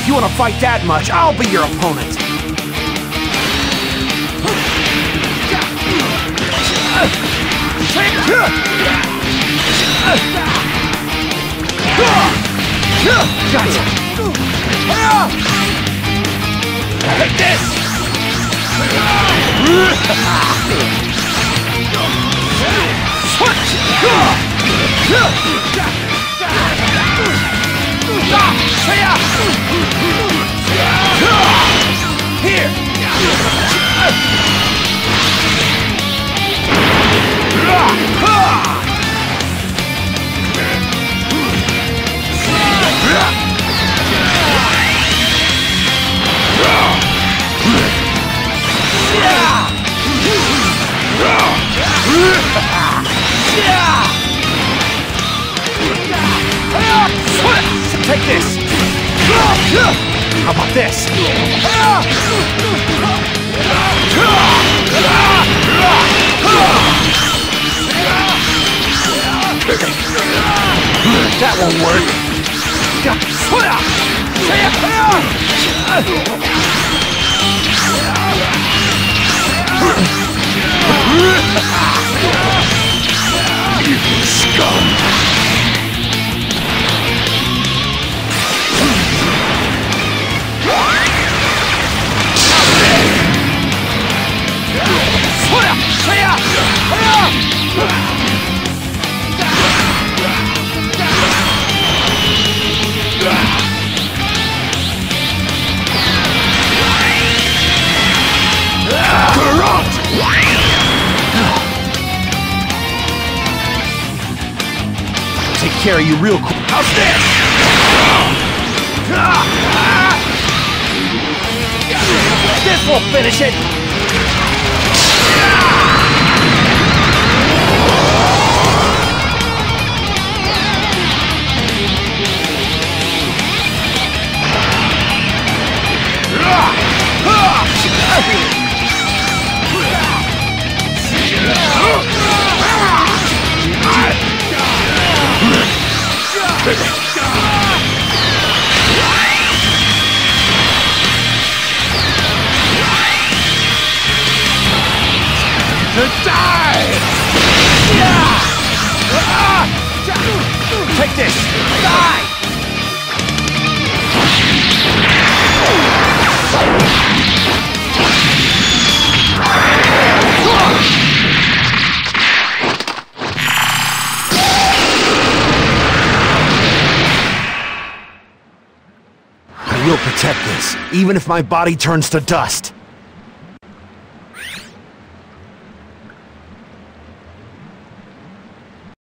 If you want to fight that much, I'll be your opponent. Gotcha. Take this! Here! Take this! How about this? That won't work. Scum! Take care of you real quick. How's this? This will finish it! To die! Take this! Die! I will protect this, even if my body turns to dust.